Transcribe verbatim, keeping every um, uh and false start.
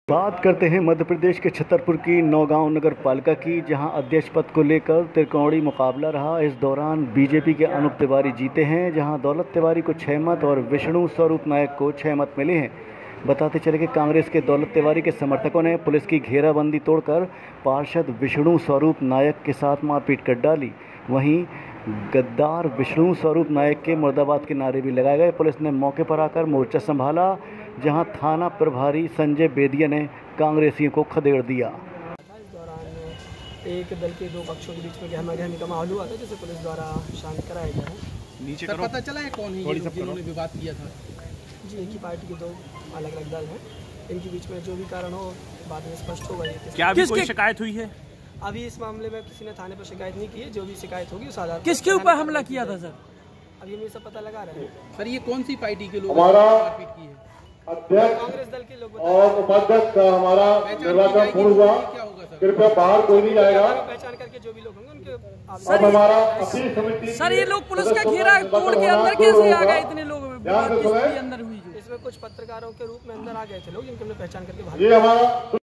बात करते हैं मध्य प्रदेश के छतरपुर की नौगांव नगर पालिका की, जहां अध्यक्ष पद को लेकर त्रिकोणीय मुकाबला रहा। इस दौरान बीजेपी के अनूप तिवारी जीते हैं, जहां दौलत तिवारी को छः मत और विष्णु स्वरूप नायक को छः मत मिले हैं। बताते चले कि कांग्रेस के दौलत तिवारी के समर्थकों ने पुलिस की घेराबंदी तोड़कर पार्षद विष्णु स्वरूप नायक के साथ मारपीट कर डाली। वहीं गद्दार विष्णु स्वरूप नायक के मुर्दाबाद के नारे भी लगाए गए। पुलिस ने मौके पर आकर मोर्चा संभाला, जहां थाना प्रभारी संजय बेदिया ने कांग्रेसियों को खदेड़ दिया। इस दौरान एक दल के दो पक्षों के बीच में गहमा गहमी का माहौल हुआ था, जिसे पुलिस द्वारा शांत कराया गया है। नीचे करो। पता चला है कौन है जिन्होंने विवाद किया था? जी, एक ही पार्टी के दो अलग अलग दल हैं। इनके बीच में जो भी कारण हो बाद में स्पष्ट होगा। क्या अभी कोई शिकायत हुई है? अभी इस मामले में किसी ने थाने पर शिकायत नहीं की है। जो भी शिकायत होगी उस आधार पर किसके ऊपर हमला किया था सर? अभी हम ये सब पता लगा रहे हैं। सर, ये कौन सी पार्टी के लोग हमारा मारपीट की है? अध्यक्ष कांग्रेस दल के लोग और उपाध्यक्ष का हमारा निर्वाचन पूर्ण हुआ। कृपया बाहर कोई नहीं जाएगा। पहचान करके जो भी लोग होंगे उनके अब हमारा अपील समिति सर, ये लोग पुलिस का घेरा तोड़ के अंदर कैसे आ गए? इतने लोग अंदर हुई जो इसमें कुछ पत्रकारों के रूप में अंदर आ गए थे लोग, जिनकी हमने पहचान करके ये हमारा